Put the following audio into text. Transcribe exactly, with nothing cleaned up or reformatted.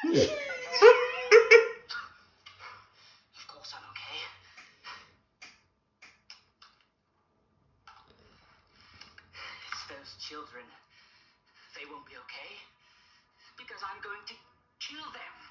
Of course I'm okay. It's those children. They won't be okay. Because I'm going to kill them.